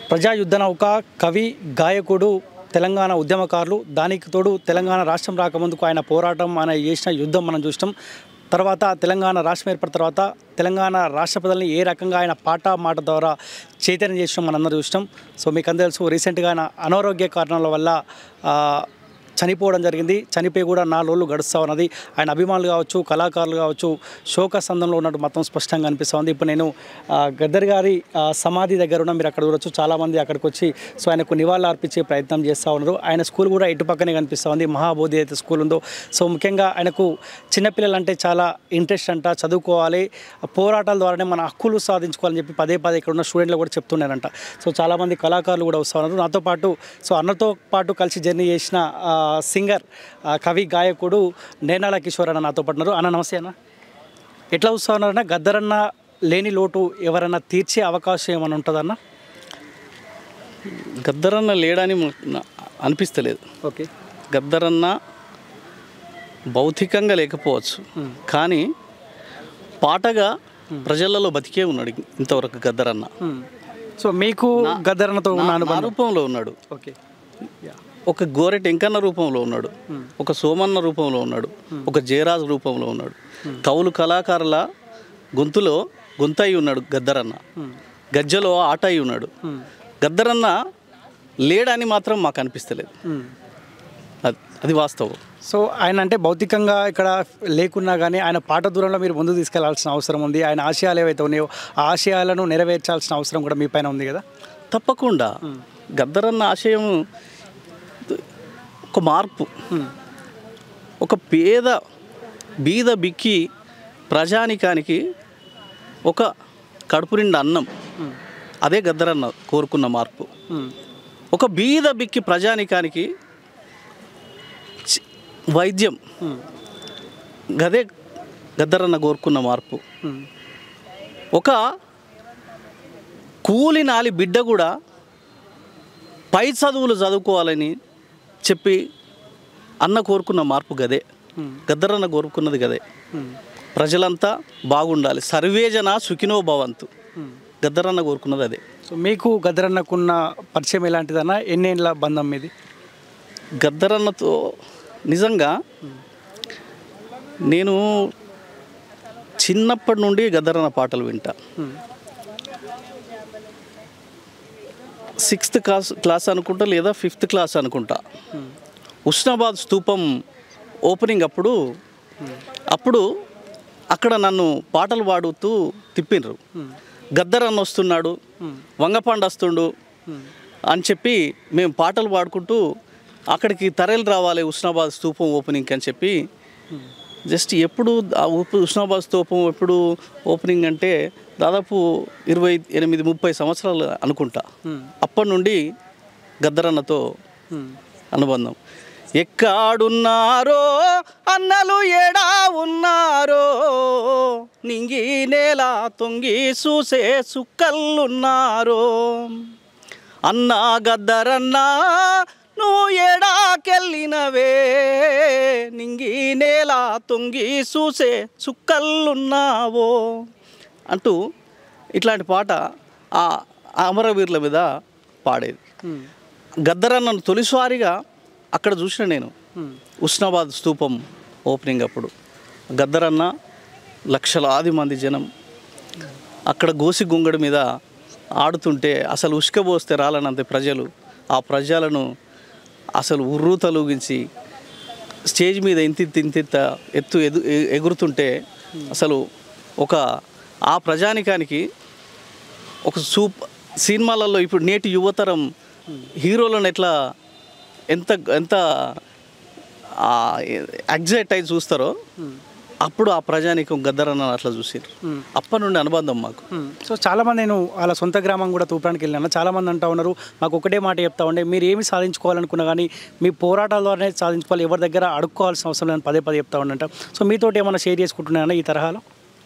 ప్రజా యుద్ధ నౌక కవి గాయకుడు తెలంగాణ ఉద్యమకారులు దానికి తోడు తెలంగాణ రాష్ట్రం రాకముందుకు ఆయన పోరాటం ఆయన చేసిన యుద్ధం మనం చూస్తాం. తర్వాత తెలంగాణ రాష్ట్రం ఏర్పడిన తర్వాత తెలంగాణ రాష్ట్ర ప్రజల్ని ఏ రకంగా ఆయన పాట మాట ద్వారా చైతన్యం చేసిన మనందరూ చూస్తాం. సో మీకు అందరూ తెలుసు రీసెంట్గా ఆయన అనారోగ్య కారణాల వల్ల చనిపోవడం జరిగింది. చనిపోయి కూడా 4 రోజులు గడుస్తూ ఉన్నది. ఆయన అభిమానులు కావచ్చు, కళాకారులు కావచ్చు శోక సందంలో ఉన్నట్టు మొత్తం స్పష్టంగా అనిపిస్తుంది. ఇప్పుడు నేను గద్దర్ గారి సమాధి దగ్గర ఉన్న మీరు అక్కడ చూడొచ్చు, చాలామంది అక్కడికి వచ్చి సో ఆయనకు నివాళులు అర్పించే ప్రయత్నం చేస్తూ ఉన్నారు. ఆయన స్కూల్ కూడా ఇటు పక్కనే కనిపిస్తూ ఉంది, మహాబోధి అయితే స్కూల్ ఉందో. సో ముఖ్యంగా ఆయనకు చిన్నపిల్లలంటే చాలా ఇంట్రెస్ట్ అంట, చదువుకోవాలి, పోరాటాల ద్వారానే మన హక్కులు సాధించుకోవాలని చెప్పి పదే ఇక్కడ ఉన్న స్టూడెంట్లు కూడా చెప్తున్నారంట. సో చాలామంది కళాకారులు కూడా వస్తూ ఉన్నారు. నాతో పాటు సో అన్నతో పాటు కలిసి జర్నీ చేసిన సింగర్ కవి గాయకుడు నేనాల కిషోర్ అన్న నాతో పడినారు. అన్న నమస్తే అన్న, ఎట్లా వస్తూ ఉన్నారన్న? గద్దరన్న లేని లోటు ఎవరన్నా తీర్చే అవకాశం ఏమైనా ఉంటుందన్న? గద్దరన్న లేడని అనిపిస్తలేదు. ఓకే, గద్దరన్న భౌతికంగా లేకపోవచ్చు, కానీ పాటగా ప్రజలలో బతికే ఉన్నాడు ఇంతవరకు గద్దరన్న. సో మీకు గద్దరన్నతో ఉన్న రూపంలో ఉన్నాడు. ఓకే, ఒక గోరెట్ ఎంకన్న రూపంలో ఉన్నాడు, ఒక సోమన్న రూపంలో ఉన్నాడు, ఒక జయరాజు రూపంలో ఉన్నాడు. కవులు కళాకారుల గొంతయి ఉన్నాడు గద్దరన్న, గజ్జలో ఆట అయి ఉన్నాడు. గద్దరన్న లేడని మాత్రం మాకు అనిపిస్తలేదు, అది వాస్తవం. సో ఆయన అంటే భౌతికంగా ఇక్కడ లేకున్నా కానీ ఆయన పాట దూరంలో మీరు ముందుకు తీసుకెళ్లాల్సిన అవసరం ఉంది. ఆయన ఆశయాలు ఏవైతే ఉన్నాయో ఆ ఆశయాలను నెరవేర్చాల్సిన అవసరం కూడా మీ పైన ఉంది కదా. తప్పకుండా గద్దరన్న ఆశయం ఒక మార్పు, ఒక బీద బిక్కి ప్రజానికానికి ఒక కడుపు నిండా అన్నం, అదే గద్దరన్న కోరుకున్న మార్పు. ఒక బీద బిక్కి ప్రజానికానికి వైద్యం, గదే గద్దరన్న కోరుకున్న మార్పు. ఒక కూలి నాలి బిడ్డ కూడా పై చదువులు చదువుకోవాలని చెప్పి అన్న కోరుకున్న మార్పు గదే, గద్దరన్న కోరుకున్నది గదే. ప్రజలంతా బాగుండాలి, సర్వేజన సుఖినో భవంతు, గద్దరన్న కోరుకున్నది అదే. సో మీకు గద్దరన్నకున్న పరిచయం ఎలాంటిదన్నా? ఎన్నేళ్ళ బంధం మీది గద్దరన్నతో? నిజంగా నేను చిన్నప్పటి నుండి గద్దరన్న పాటలు వింటా. 6th క్లాస్ అనుకుంటా, లేదా 5th క్లాస్ అనుకుంటా. ఉస్నాబాద్ స్తూపం ఓపెనింగ్ అప్పుడు అక్కడ నన్ను పాటలు పాడుతూ తిప్పినరు. గద్దరన్న వస్తున్నాడు, వంగపండు వస్తుండు అని చెప్పి మేము పాటలు పాడుకుంటూ అక్కడికి తరలి రావాలి ఉస్నాబాద్ స్తూపం ఓపెనింగ్కి అని చెప్పి. జస్ట్ ఎప్పుడు ఉస్నాబాద్ స్తూపం ఎప్పుడు ఓపెనింగ్ అంటే దాదాపు 28-30 సంవత్సరాలు అనుకుంటా. అప్పటి నుండి గద్దరన్నతో అనుబంధం. ఎక్కడున్నారో అన్నలు ఎడా ఉన్నారో, నింగి నేల తొంగి చూసే సుక్కల్లున్నారో, అన్నా గద్దరన్నా నువ్వు ఎడాకెళ్ళినవే, నింగి నేల తొంగి చూసే సుక్కల్లున్నావో అంటూ ఇట్లాంటి పాట ఆ అమరవీరుల మీద పాడేది. గద్దరన్నను తొలిసారిగా అక్కడ చూసిన నేను ఉస్నాబాద్ స్తూపం ఓపెనింగ్ అప్పుడు. గద్దరన్న లక్షలాది మంది జనం అక్కడ గోసి గుంగడి మీద ఆడుతుంటే అసలు ఉష్కబోస్తే రాలనంత ప్రజలు, ఆ ప్రజలను అసలు ఉర్రూ తలూగించి స్టేజ్ మీద ఇంతింత ఎగురుతుంటే అసలు ఆ ప్రజానికానికి ఒక సినిమాలలో ఇప్పుడు నేటి యువతరం హీరోలను ఎట్లా ఎంత ఎగ్జైట్ అయి చూస్తారో అప్పుడు ఆ ప్రజానికం గద్దరన్న అట్లా చూసారు. అప్పటి నుండి అనుబంధం మాకు. సో చాలామంది, నేను వాళ్ళ సొంత గ్రామం కూడా తూపడానికి వెళ్ళినా, చాలామంది అంటూ ఉన్నారు మాకు ఒకటే మాట చెప్తా ఉండే, మీరు ఏమి సాధించుకోవాలనుకున్నా కానీ మీ పోరాటాల ద్వారానే సాధించుకోవాలి, ఎవరి దగ్గర అడుక్కోవాల్సిన అవసరం లేదని పదే చెప్తా ఉండంట. సో మీతోటి ఏమైనా షేర్ చేసుకుంటున్నాయన్నా ఈ తరహాలో?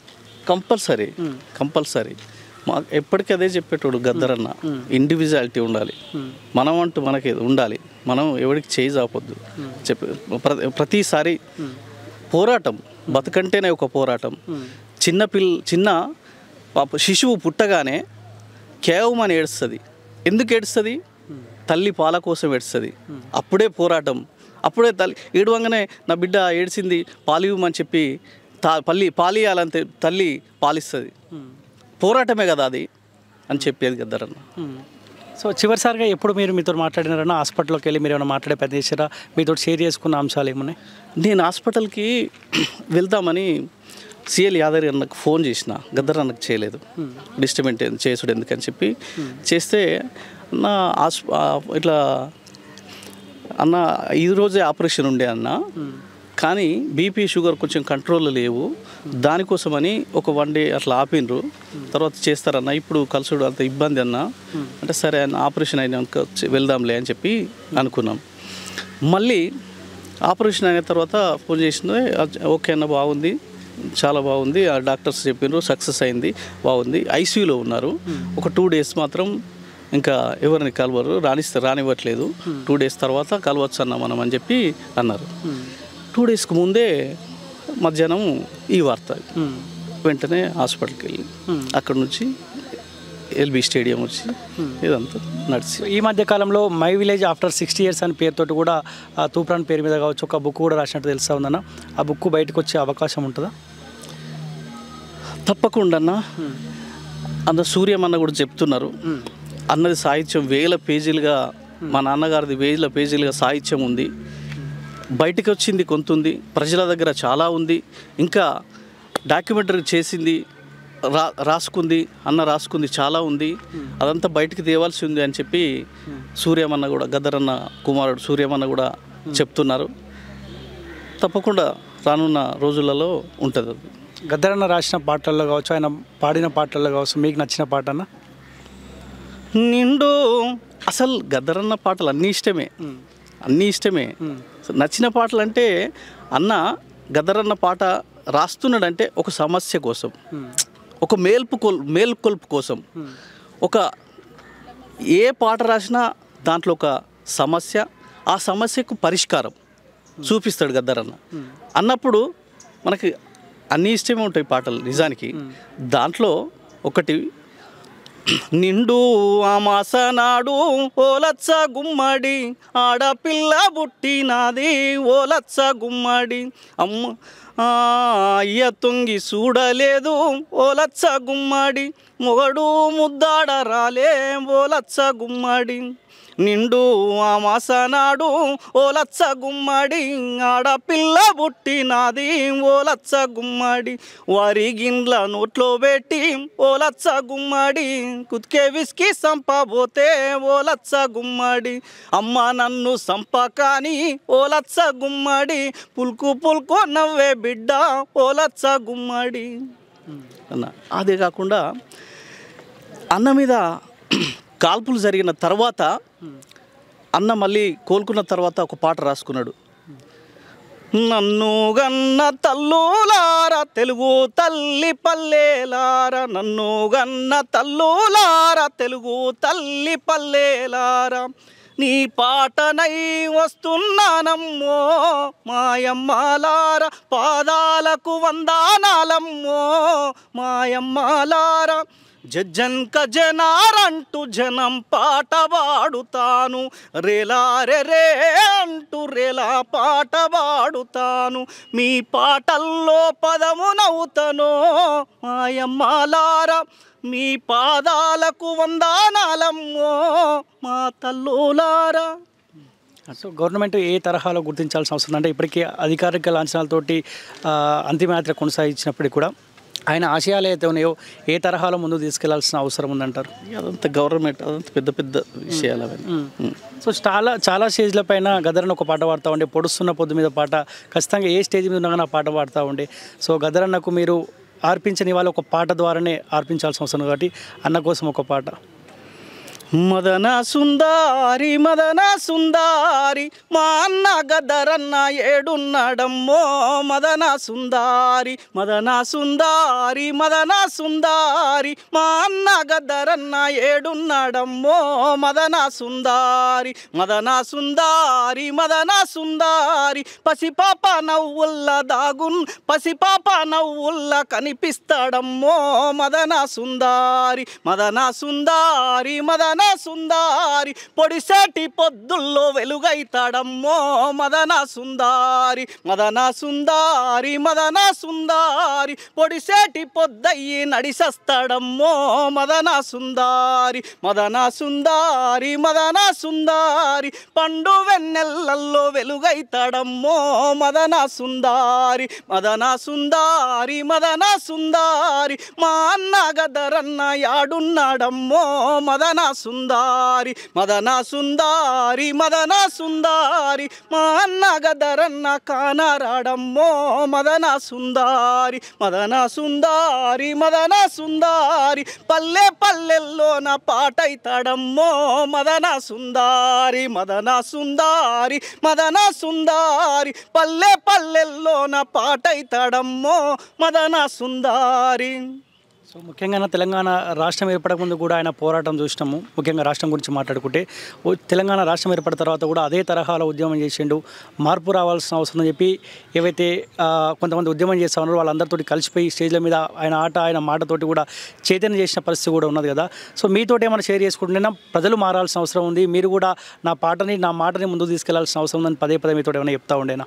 కంపల్సరీ మా ఎప్పటికీ అదే చెప్పేటోడు గద్దరన్న. ఇండివిజువాలిటీ ఉండాలి, మనం అంటూ మనకి ఉండాలి, మనం ఎవరికి చేయి చాపొద్దు చెప్పి ప్రతిసారి పోరాటం, బతుకంటేనే ఒక పోరాటం. చిన్న పాప శిశువు పుట్టగానే కేవమని ఏడుస్తుంది, ఎందుకు ఏడుస్తుంది? తల్లి పాల కోసం ఏడుస్తుంది. అప్పుడే పోరాటం, అప్పుడే తల్లి ఏడవంగానే నా బిడ్డ ఏడ్చింది పాలివ్వమని చెప్పి పాలియాలంతే తల్లి పాలిస్తుంది. పోరాటమే కదా అది అని చెప్పేది గద్దరన్న. సో చివరిసారిగా ఎప్పుడు మీరు మీతో మాట్లాడినారన్నా, హాస్పిటల్కి వెళ్ళి మీరు ఏమైనా మాట్లాడే పని చేసారా? మీతో షేర్ చేసుకున్న అంశాలు ఏమున్నాయి? నేను హాస్పిటల్కి వెళ్తామని సిఎల్ యాదవ్ అన్నకు ఫోన్ చేసిన, గద్దర్ అన్నకు చేయలేదు. డిస్టర్బెంట్ చేసుడు ఎందుకని చెప్పి చేస్తే నా ఇట్లా అన్న ఈరోజే ఆపరేషన్ ఉండే అన్న, కానీ బీపీ షుగర్ కొంచెం కంట్రోల్లో లేవు, దానికోసమని ఒక 1 డే అట్లా ఆపినరు, తర్వాత చేస్తారన్న, ఇప్పుడు కలుసుడు అంత ఇబ్బంది అన్న అంటే సరే అన్న ఆపరేషన్ అయినాక వెళ్దాంలే అని చెప్పి అనుకున్నాం. మళ్ళీ ఆపరేషన్ అయిన తర్వాత ఫోన్ చేసింది, ఓకే అన్న బాగుంది, చాలా బాగుంది, ఆ డాక్టర్స్ చెప్పినారు సక్సెస్ అయింది, బాగుంది, ఐసీయూలో ఉన్నారు, ఒక 2 days మాత్రం ఇంకా ఎవరిని కలవరు, రానివ్వట్లేదు, 2 days తర్వాత కలవచ్చు అన్న మనం అని చెప్పి అన్నారు. 2 daysకి ముందే మధ్యాహ్నం ఈ వార్త, వెంటనే హాస్పిటల్కి వెళ్ళి అక్కడ నుంచి ఎల్బీ స్టేడియం వచ్చి ఇదంతా నడిచి. ఈ మధ్య కాలంలో మై విలేజ్ ఆఫ్టర్ 60 years అని పేరుతోటి కూడా తూప్రాన్ పేరు మీద కావచ్చు ఒక బుక్ కూడా రాసినట్టు తెలుస్తా ఉందన్న, ఆ బుక్ బయటకు వచ్చే అవకాశం ఉంటుందా? తప్పకుండా అన్న. సూర్యమన్న కూడా చెప్తున్నారు, అన్నది సాహిత్యం 1000 పేజీలుగా, మా నాన్నగారిది 1000 పేజీలుగా సాహిత్యం ఉంది, బయటికి వచ్చింది కొంత ఉంది, ప్రజల దగ్గర చాలా ఉంది, ఇంకా డాక్యుమెంటరీ చేసింది, రాసుకుంది చాలా ఉంది, అదంతా బయటికి తేవాల్సి ఉంది అని చెప్పి సూర్యమన్న కూడా, గద్దరన్న కుమారుడు సూర్యమన్న కూడా చెప్తున్నారు. తప్పకుండా రానున్న రోజులలో ఉంటుంది. అది గద్దరన్న రాసిన పాటల్లో కావచ్చు, ఆయన పాడిన పాటల్లో కావచ్చు, మీకు నచ్చిన పాట అన్న? నిండు అసలు గద్దరన్న పాటలు అన్నీ ఇష్టమే. నచ్చిన పాటలు అంటే అన్న గద్దరన్న పాట రాస్తున్నాడంటే ఒక సమస్య కోసం, ఒక మేల్కొల్పు కోసం, ఒక ఏ పాట రాసినా దాంట్లో ఒక సమస్య, ఆ సమస్యకు పరిష్కారం చూపిస్తాడు గద్దరన్న అన్నప్పుడు మనకి అన్నీ ఇష్టమే ఉంటాయి పాటలు నిజానికి. దాంట్లో ఒకటి నిండు అమాస నాడు ఓలచ్చ గుమ్మడి ఆడపిల్ల బుట్టినాది ఓలచ్చ గుమ్మడి అమ్మ అయ్య తొంగి చూడలేదు ఓలచ్చ గుమ్మడి మొగడు ముద్దాడ రాలే ఓలచ్చ గుమ్మడి నిండు అమాస నాడు ఓలచ్చ గుమ్మడి ఆడపిల్ల బుట్టినాది ఓలచ్చ గుమ్మడి వారి గిండ్ల నోట్లో పెట్టి ఓలచ్చ గుమ్మడి కుత్కే విసికి సంపబోతే ఓలచ్చ గుమ్మడి అమ్మ నన్ను సంపకాని ఓలచ్చ గుమ్మడి పుల్కు నవ్వే బిడ్డ ఓలచ్చ గుమ్మడి అన్న. అదే కాకుండా అన్న మీద కాల్పులు జరిగిన తర్వాత అన్న మళ్ళీ కోలుకున్న తర్వాత ఒక పాట రాసుకున్నాడు. నన్ను గన్న తల్లులారా తెలుగు తల్లి పల్లెలారా, నన్ను గన్న తల్లులారా తెలుగు తల్లి పల్లెలారా, నీ పాటనై వస్తున్నానమ్మో మాయమ్మలారా, పాదాలకు వందనాలమ్మో మాయమ్మలారా, జజ్జన్క జనారంటూ జనం పాట పాడుతాను, రేలారే అంటూ రేలా పాట పాడుతాను, మీ పాటల్లో పదము నవ్వుతాను మాయమ్మలారా, మీ పాదాలకు వందనాలమ్మో మా తల్లులారా. సో గవర్నమెంట్ ఏ తరహాలో గుర్తించాల్సిన అవసరం అంటే ఇప్పటికీ అధికారిక లాంఛనాలతోటి అంతిమయాత్ర కొనసాగించినప్పటికీ కూడా ఆయన ఆశయాలు అయితే ఉన్నాయో ఏ తరహాలో ముందు తీసుకెళ్లాల్సిన అవసరం ఉందంటారు? అదంతా గవర్నమెంట్, అదంతా పెద్ద విషయాలు అవన్నీ. సో చాలా స్టేజ్ల పైన గద్దరన్న ఒక పాట పాడుతూ ఉండే, పొడుస్తున్న పొద్దు మీద పాట, ఖచ్చితంగా ఏ స్టేజ్ మీద ఉన్నా పాట పాడుతూ ఉండే. సో గద్దరన్నకు మీరు అర్పించని వాళ్ళు ఒక పాట ద్వారానే అర్పించాల్సిన అవసరం కాబట్టి అన్న కోసం ఒక పాట. మదన సుందారి మా అన్న గద్దరన్న ఏడున్నాడమ్మో, మదన సుందారి మా అన్న గద్దరన్న ఏడున్నాడమ్మో, మదన సుందారి పసిపాప నవ్వుల్ల కనిపిస్తాడమ్మో, మదన సుందారి మదన సుందారి పొడిసేటి పొద్దుల్లో వెలుగైతాడమ్మో మదన సుందారి మదన సుందారి మదన సుందారి పొడిసేటి పొద్దయ్యి నడిసస్తాడమ్మో మదన సుందారి మదన సుందారి మదన సుందారి పండు వెన్నెల్లల్లో వెలుగైతాడమ్మో మదన సుందారి మదన సుందారి మదన సుందారి మా అన్న గదరన్న యాడున్నాడమ్మో మదన సుందారి మదన సుందారి మదన సుందారి మా అన్న గదరన్న కానరాడమ్మో మదన సుందారి మదన సుందారి మదన సుందారి పల్లె పల్లెల్లోన పాటైతాడమ్మో మదన సుందారి మదన సుందారి మదన సుందారి పల్లె పల్లెల్లోన పాటైతాడమ్మో మదన సుందారి. సో ముఖ్యంగా తెలంగాణ రాష్ట్రం ఏర్పడక ముందు కూడా ఆయన పోరాటం చూసినాము. ముఖ్యంగా రాష్ట్రం గురించి మాట్లాడుకుంటే తెలంగాణ రాష్ట్రం ఏర్పడిన తర్వాత కూడా అదే తరహాలో ఉద్యమం చేసిండు. మార్పు రావాల్సిన అవసరం అని చెప్పి ఏవైతే కొంతమంది ఉద్యమం చేస్తూ ఉన్నారో వాళ్ళందరితోటి కలిసిపోయి స్టేజ్ల మీద ఆయన ఆట ఆయన మాటతోటి కూడా చైతన్యం చేసిన పరిస్థితి కూడా ఉన్నది కదా. సో మీతోటి ఏమైనా షేర్ చేసుకుంటున్నా ప్రజలు మారాల్సిన అవసరం ఉంది, మీరు కూడా నా మాటని ముందుకు తీసుకెళ్లాల్సిన అవసరం ఉందని పదే పదే మీతో ఏమైనా చెప్తా ఉండేనా?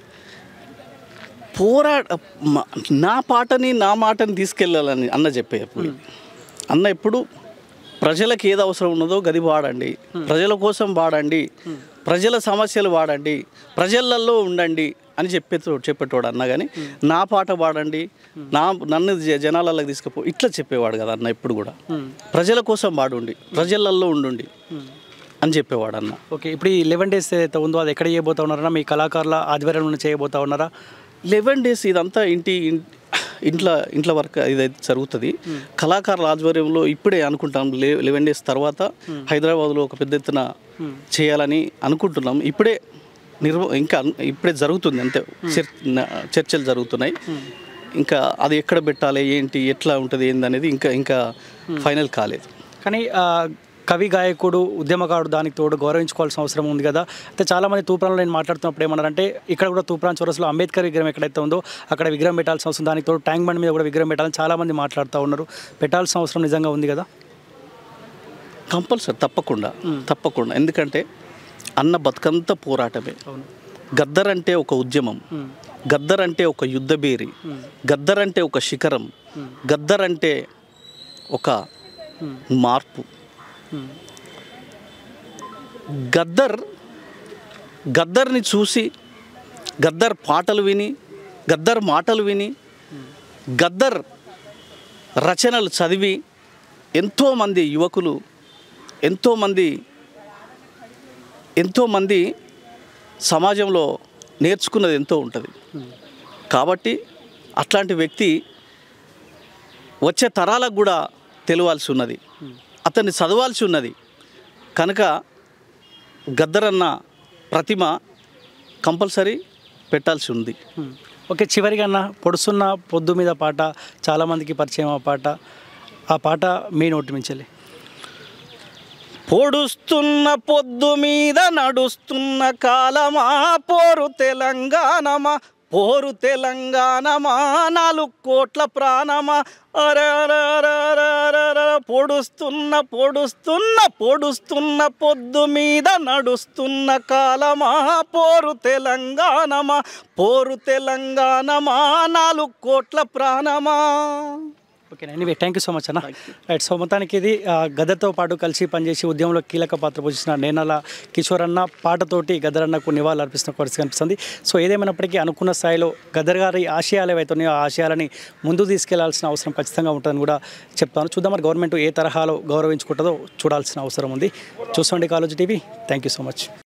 నా మాటని తీసుకెళ్ళాలని అన్న చెప్పేప్పుడు అన్న ఎప్పుడు ప్రజలకు ఏది అవసరం ఉన్నదో గది వాడండి, ప్రజల కోసం వాడండి, ప్రజల సమస్యలు వాడండి, ప్రజలలో ఉండండి అని చెప్పేటోడు అన్న. కానీ నా పాట వాడండి, నన్ను జనాలలోకి తీసుకుపో ఇట్లా చెప్పేవాడు కదా అన్న. ఎప్పుడు కూడా ప్రజల కోసం వాడుండి, ప్రజలలో ఉండుండి అని చెప్పేవాడు అన్న. ఓకే, ఇప్పుడు ఈ 11 days ఏదైతే ఉందో అది ఎక్కడ చేయబోతా ఉన్నారా? మీ కళాకారుల ఆధ్వర్యంలో చేయబోతా ఉన్నారా? 11 days ఇదంతా ఇంట్లో వర్క్ ఇదైతే జరుగుతుంది. కళాకారుల ఆధ్వర్యంలో ఇప్పుడే అనుకుంటాం 11 days తర్వాత హైదరాబాద్లో ఒక పెద్ద ఎత్తున చేయాలని అనుకుంటున్నాం. ఇప్పుడే ఇప్పుడే జరుగుతుంది, అంతే చర్చలు జరుగుతున్నాయి. ఇంకా అది ఎక్కడ పెట్టాలి, ఏంటి, ఎట్లా ఉంటుంది, ఏందనేది ఇంకా ఫైనల్ కాలేదు. కానీ కవి గాయకుడు ఉద్యమకారుడు దానికి తోడు గౌరవించుకోవాల్సిన అవసరం ఉంది కదా. అయితే చాలామంది తూప్రాన్లో నేను మాట్లాడుతున్నప్పుడు ఏమన్నారంటే ఇక్కడ కూడా తూప్రాన్ చౌరస్లో అంబేద్కర్ విగ్రహం ఎక్కడైతే ఉందో అక్కడ విగ్రహం పెట్టాల్సిన అవసరం, దానికి తోడు ట్యాంక్ బండ్ మీద కూడా విగ్రహం పెట్టాలని చాలామంది మాట్లాడుతూ ఉన్నారు. పెట్టాల్సిన అవసరం నిజంగా ఉంది కదా? కంపల్సరీ, తప్పకుండా. ఎందుకంటే అన్న బతుకంతా పోరాటమే. గద్దర్ అంటే ఒక ఉద్యమం, గద్దర్ అంటే ఒక యుద్ధబేరి, గద్దర్ అంటే ఒక శిఖరం, గద్దర్ అంటే ఒక మార్పు. గద్దర్ని చూసి, గద్దర్ పాటలు విని, గద్దర్ మాటలు విని, గద్దర్ రచనలు చదివి ఎంతోమంది యువకులు, ఎంతోమంది సమాజంలో నేర్చుకున్నది ఎంతో ఉంటుంది. కాబట్టి అట్లాంటి వ్యక్తి వచ్చే తరాలకు కూడా తెలియాల్సి ఉన్నది, అతన్ని చదవాల్సి ఉన్నది. కనుక గద్దరన్న ప్రతిమ కంపల్సరీ పెట్టాల్సి ఉంది. ఓకే, చివరిగా అన్న పొడుస్తున్న పొద్దు మీద పాట చాలామందికి పరిచయం. ఆ పాట మీ నోటి మించాలి. పొడుస్తున్న పొద్దు మీద నడుస్తున్న కాలమా పోరు తెలంగాణమా, పోరు తెలంగాణమా 4 కోట్ల ప్రాణమా, పొడుస్తున్న పొద్దు మీద నడుస్తున్న కాలమా పోరు తెలంగాణమా, పోరు తెలంగాణమా 4 కోట్ల ప్రాణమా. Okay, anyway thank you so much అన్న. రైట్, సో మొత్తానికి ఇది గద్దర్తో పాటు కలిసి పనిచేసి ఉద్యమంలో కీలక పాత్ర పోషించిన నేనల కిషోర్ అన్న పాటతోటి గద్దర్ అన్నకు నివాళులు అర్పిస్తున్న పరిస్థితి కనిపిస్తుంది. సో ఏదేమైనప్పటికీ అనుకున్న స్థాయిలో గద్దర్ గారి ఆశయాలు ఏవైతే ఉన్నాయో ఆ ఆశయాలని ముందుకు తీసుకెళ్లాల్సిన అవసరం ఖచ్చితంగా ఉంటుందని కూడా చెప్తాను. చూద్దాం మరి గవర్నమెంట్ ఏ తరహాలో గౌరవించుకుంటుందో చూడాల్సిన అవసరం ఉంది. చూసుకోండి college TV. Thank you so much.